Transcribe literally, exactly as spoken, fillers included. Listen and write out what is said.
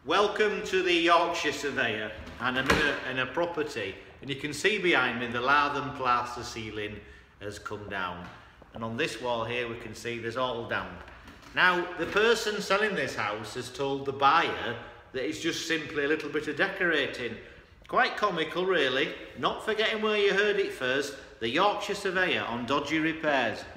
Welcome to the Yorkshire Surveyor, and I'm in a, in a property, and you can see behind me the lath and plaster ceiling has come down, and on this wall here we can see there's all damp. Now the person selling this house has told the buyer that it's just simply a little bit of decorating. Quite comical really, not forgetting where you heard it first, the Yorkshire Surveyor on dodgy repairs.